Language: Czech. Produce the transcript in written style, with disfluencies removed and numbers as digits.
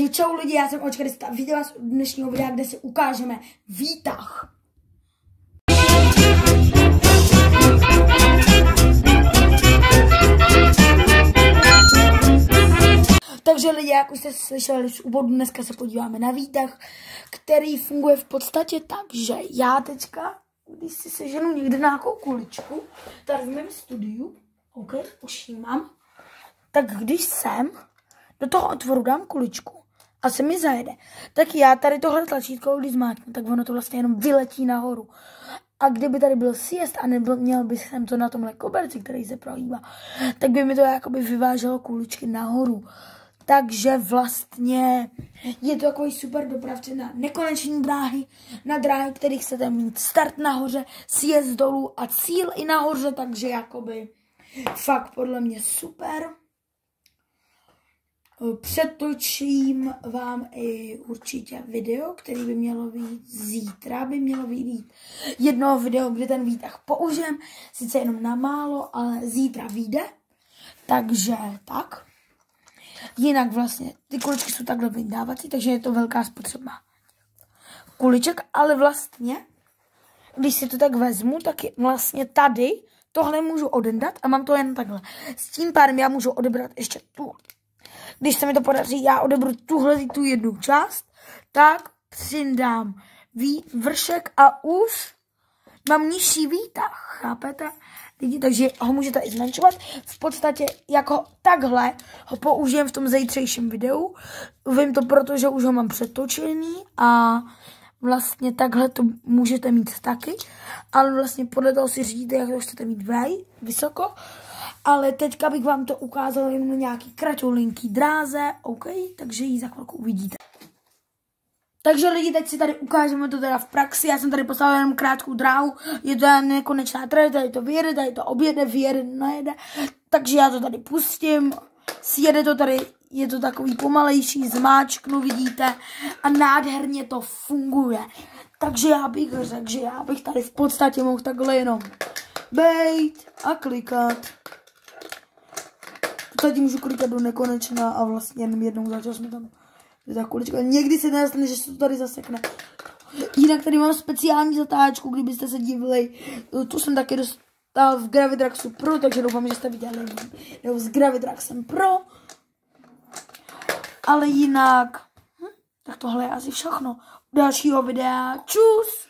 Takže čau lidi, já jsem Očkarista a vítám vás u dnešního videa, kde si ukážeme výtah. Takže lidi, jak už jste slyšeli z úvodu, dneska se podíváme na výtah, který funguje v podstatě tak, že já teďka, když si seženu někde nějakou kuličku, tady v mém studiu, OK, už ji mám, tak když sem do toho otvoru dám kuličku a se mi zajede, tak já tady tohle tlačítko, když zmáčknu, tak ono to vlastně jenom vyletí nahoru. A kdyby tady byl sjezd a měl bych sem to na tomhle koberci, který se prohýbá, tak by mi to jakoby vyváželo kuličky nahoru. Takže vlastně je to takový super dopravce na nekoneční dráhy, na dráhy, kterých chcete mít start nahoře, sjezd dolů a cíl i nahoře, takže jakoby fakt podle mě super. Přetočím vám i určitě video, který by mělo být zítra, by mělo být jedno video, kde ten výtah použijem, sice jenom na málo, ale zítra vyjde, takže tak. Jinak vlastně ty kuličky jsou takhle vydávací, takže je to velká spotřeba kuliček, ale vlastně, když si to tak vezmu, tak je vlastně tady tohle můžu odendat a mám to jen takhle. S tím pádem já můžu odebrat ještě tu. Když se mi to podaří, já odebru tu jednu část, tak přidám vršek a už mám nižší výtah, chápete? Lidi, takže ho můžete i zmenšovat. V podstatě jako takhle ho použijem v tom zítřejším videu. Vím to, protože už ho mám přetočený a vlastně takhle to můžete mít taky. Ale vlastně podle toho si řídíte, jak to chcete mít vysoko. Ale teďka bych vám to ukázal jen na nějaký kratolinký dráze, OK, takže ji za chvilku uvidíte. Takže lidi, teď si tady ukážeme to teda v praxi, já jsem tady postavil jenom krátkou dráhu, je to nekonečná trať, tady to vyjede, tady to objede, vyjede, najede, takže já to tady pustím, sjede to tady, je to takový pomalejší, zmáčknu, vidíte, a nádherně to funguje. Takže já bych řekl, že já bych tady v podstatě mohl takhle jenom bejt a klikat. Tady můžu klikat do nekonečna a vlastně jenom jednou začal jsme tam ta kulička. Někdy se nestane, že se to tady zasekne. Jinak tady mám speciální zatáčku, kdybyste se divili. Tu jsem taky dostal v Gravitraxu Pro, takže doufám, že jste viděli nebo s Gravitraxem Pro. Ale jinak, tak tohle je asi všechno. U dalšího videa. Čus!